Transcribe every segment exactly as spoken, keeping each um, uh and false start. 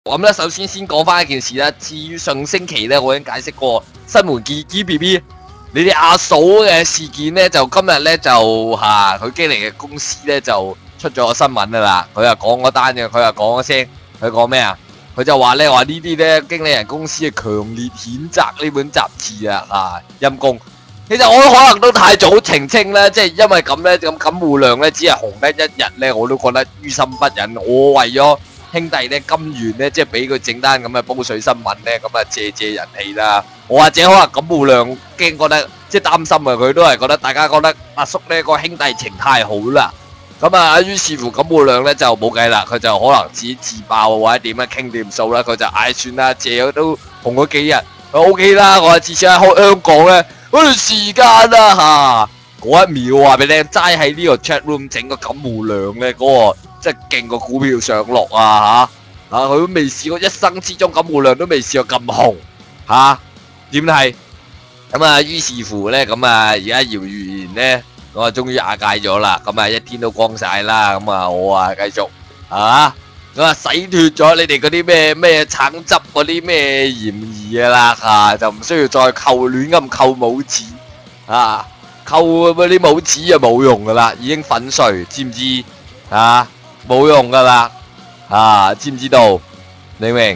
咁咧，首先先講翻一件事啦。至於上星期咧，我已經解釋過新門記記 B B， 你哋阿嫂嘅事件咧，就今日咧就嚇佢經理嘅公司咧就出咗個新聞噶啦。佢又講嗰單嘅，佢又講咗聲，佢講咩啊？佢就話咧話呢啲咧經理人公司係強烈譴責呢本雜誌啊！啊陰公。其實我可能都太早澄清啦，即係因為咁咧，咁錦戶亮咧只係紅得一日咧，我都覺得於心不忍。我為咗兄弟咧甘願咧，即係俾佢整單咁嘅煲水新聞咧，咁啊借借人氣啦。我或者可能錦戶亮驚覺得即係擔心啊，佢都係覺得大家覺得阿叔呢個兄弟情太好啦。咁啊，於是乎錦戶亮咧就冇計啦，佢就可能自己自爆或者點樣傾掂數啦，佢就唉算啦，借咗都紅咗幾日，佢 OK 啦。我次次喺香港咧。嗰段時間啊嚇，嗰一秒話俾你聽，齋喺呢個 chat room 整個錦戶亮咧，嗰個即係勁個股票上落啊嚇，啊佢都未試過，一生之中錦戶亮都未試過咁紅嚇，點係？咁啊，於是乎咧，咁啊而家謠言咧，我啊終於瓦解咗啦，咁啊一天都光晒啦，咁啊我啊繼續啊。咁啊，洗脫咗你哋嗰啲咩咩橙汁嗰啲咩嫌疑嘅啦嚇，就唔需要再扣亂咁扣帽子啊，扣嗰啲帽子就冇用噶啦，已經粉碎，知唔知啊？冇用噶啦啊，知唔知道？你明？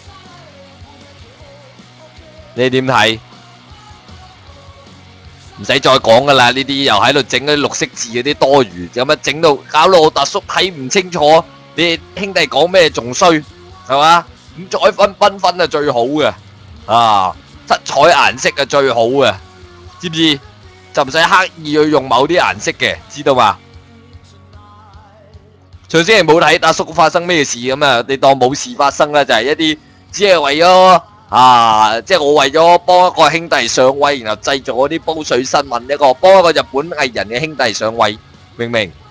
你點睇？唔使再講噶啦，呢啲又喺度整嗰啲綠色字嗰啲多餘，有乜整到搞到我達叔睇唔清楚？你兄弟講咩仲衰係嘛？咁再分繽紛係最好嘅啊，七彩顏色係最好嘅，知唔知？就唔使刻意去用某啲顏色嘅，知道嘛？上星期冇睇阿叔發生咩事咁啊？你當冇事發生啦，就係一啲只係為咗啊，即係我為咗幫一個兄弟上位，然後製造嗰啲煲水新聞，一個幫一個日本藝人嘅兄弟上位，明唔明？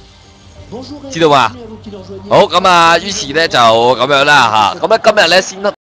知道嘛？好咁啊，於是咧就咁樣啦吓，咁咧今日咧先